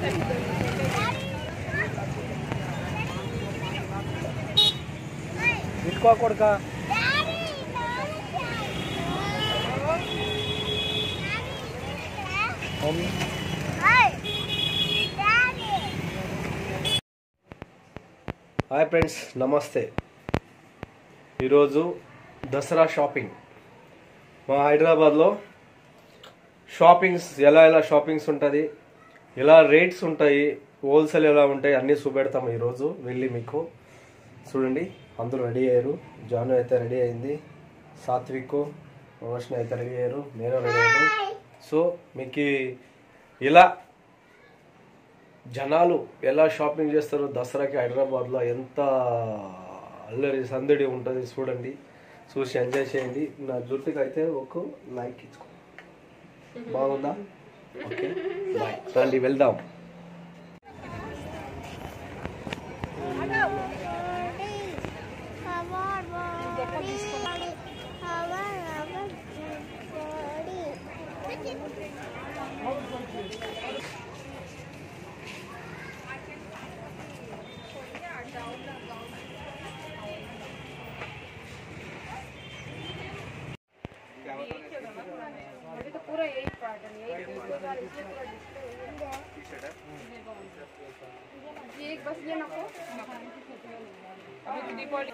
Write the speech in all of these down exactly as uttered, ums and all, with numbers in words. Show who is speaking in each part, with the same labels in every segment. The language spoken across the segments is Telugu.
Speaker 1: ఇటుకో కొడుకా హాయ్ ఫ్రెండ్స్, నమస్తే. ఈరోజు దసరా షాపింగ్. మా హైదరాబాద్లో షాపింగ్స్ ఎలా ఎలా షాపింగ్స్ ఉంటుంది, ఎలా రేట్స్ ఉంటాయి, హోల్సేల్ ఎలా ఉంటాయి అన్నీ చూపెడతాము. ఈరోజు వెళ్ళి మీకు చూడండి. అందరూ రెడీ అయ్యారు. జాను అయితే రెడీ అయింది, సాత్విక్ రోషని అయితే రెడీ అయ్యారు, నేను రెడీ అయ్యాను. సో మీకు ఇలా జనాలు ఎలా షాపింగ్ చేస్తారో దసరాకి హైదరాబాద్లో ఎంత అల్లరి సందడి ఉంటుంది చూడండి. చూసి ఎంజాయ్ చేయండి. నా జుట్టుకి అయితే ఒక లైక్ ఇచ్చుకో. బాగుందా? Okay, bye. రండి వెళ్దాం.
Speaker 2: एक बस ये नको अभी दीपावली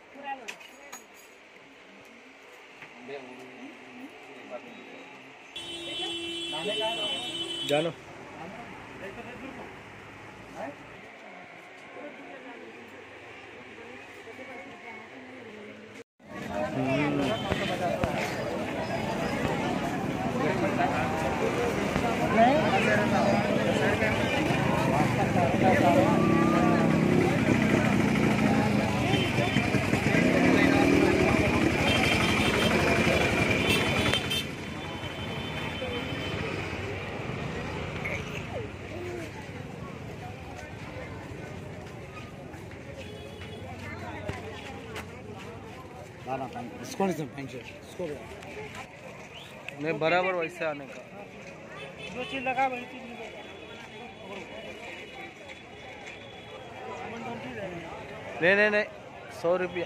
Speaker 1: जानो नहीं बराबर वैसे आने का जो चीज लगा वही चीज नहीं नहीं नहीं सौ रुपया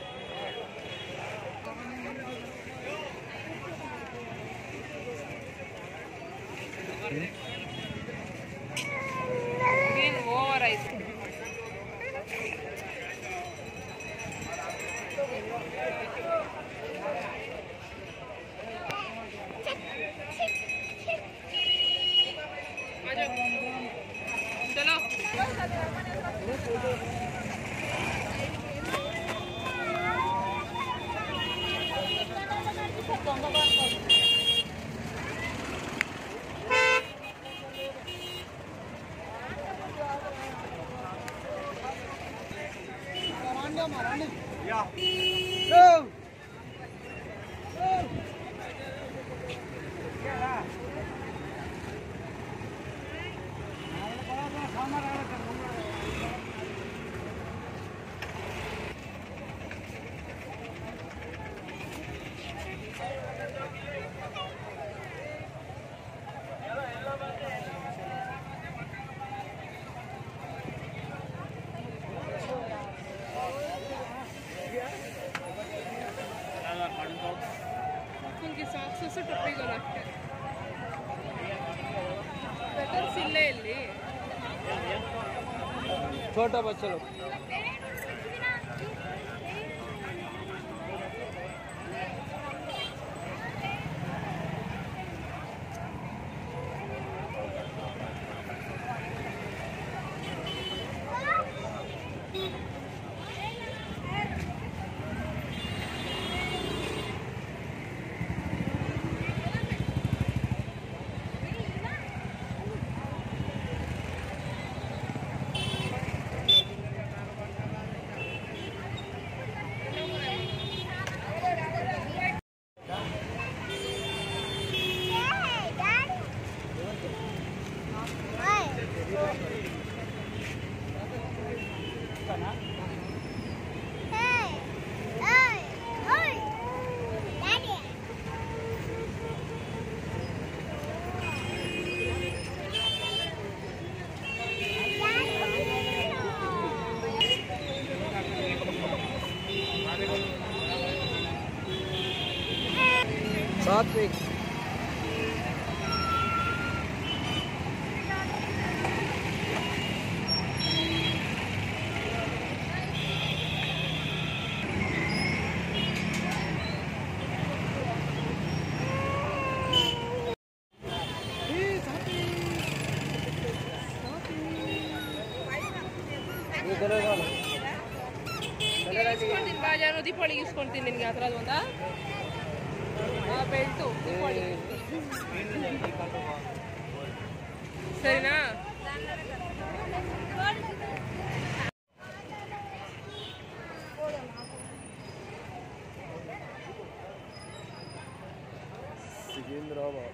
Speaker 2: ओवर आइस चलो उनकी सॉक्स से टोपी को लगते बेटर सिले ले
Speaker 1: छोटा बच्चा लोग ಸಾತ್ವಿಕ್
Speaker 2: ಇಸ್ಕೊಂತೀನಿ ಬಾಜಾನು ದೀಪಾವಳಿಗೆ ಇಸ್ಕೊಂತೀನಿ ನಿನ್ಗೆ ಆ ಥರದ್ದು ಒಂದಾ ಬೆಲ್ಟು ದೀಪಾವಳಿ ಸರಿನಾ
Speaker 1: ಸಿಕಂದ್ರಾಬಾದ್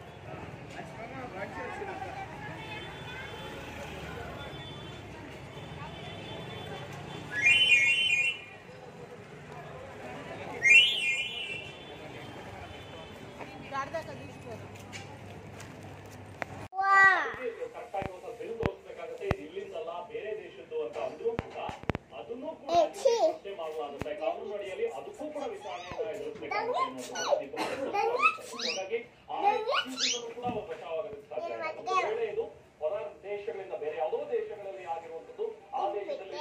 Speaker 3: ಬೆಳೆದೋಸ್ಬೇಕಾಗತ್ತೆ ಇದು ಇಲ್ಲಿಂದಲ್ಲ ಬೇರೆ ದೇಶದ್ದು ಅಂತ ಅಂದ್ರೂ ಕೂಡ ಅದನ್ನು ಕೂಡ ಪ್ರಶ್ನೆ ಮಾಡಲಾಗುತ್ತೆ ಕಾನೂನು ಅಡಿಯಲ್ಲಿ ಅದಕ್ಕೂ ಕೂಡ ವಿಚಾರಣೆಯನ್ನು ಎದುರಿಸಬೇಕಾಗುತ್ತೆ ಹಾಗಾಗಿ ಆ ಕೂಡ ಬಚಾವಾಗಲಿಕ್ಕೆ ಸಾಧ್ಯ ಒಂದು ವೇಳೆ ಇದು ಹೊರ ದೇಶಗಳಿಂದ ಬೇರೆ ಯಾವುದೋ ದೇಶಗಳಲ್ಲಿ ಆಗಿರುವಂತದ್ದು ಆ ದೇಶದಲ್ಲಿ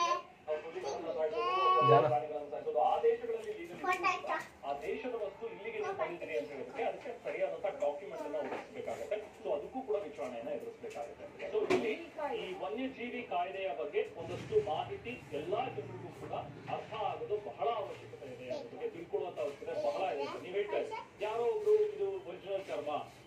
Speaker 3: ಪ್ರಾಣಿಗಳನ್ನು ಸಾಯಿಸೋದು ಆ ದೇಶಗಳಲ್ಲಿ ಆ ದೇಶದ ವಸ್ತು ಇಲ್ಲಿಗೆ ಬಂದಿದ್ದೀರಿ ಅಂತ ಹೇಳಿದ್ರೆ ಅದಕ್ಕೆ ಸರಿಯಾದಂತಹ ಡಾಕ್ಯುಮೆಂಟ್ ಅನ್ನ ಒದಗಿಸಬೇಕಾಗುತ್ತೆ ಸೊ ಅದಕ್ಕೂ ಕೂಡ ವಿಚಾರಣೆಯನ್ನ ಎದುರಿಸಬೇಕಾಗುತ್ತೆ ಸೊ ಇಲ್ಲಿ ಈ ವನ್ಯಜೀವಿ ಕಾಯ್ದೆಯ ಬಗ್ಗೆ ಒಂದಷ್ಟು ಮಾಹಿತಿ ಎಲ್ಲಾ ಜನರಿಗೂ ಕೂಡ ಅರ್ಥ ಆಗೋದು ಬಹಳ ಅವಶ್ಯಕತೆ ಇದೆ ಅದ್ರ ಬಗ್ಗೆ ತಿಳ್ಕೊಳ್ಳುವಂತ ಅವಶ್ಯಕತೆ ಬಹಳ ಇದೆ ನೀವು ಹೇಳ್ತಾ ಯಾರೋ ಒಬ್ರು ಇದು ಒರಿಜಿನಲ್ ಚರ್ಮ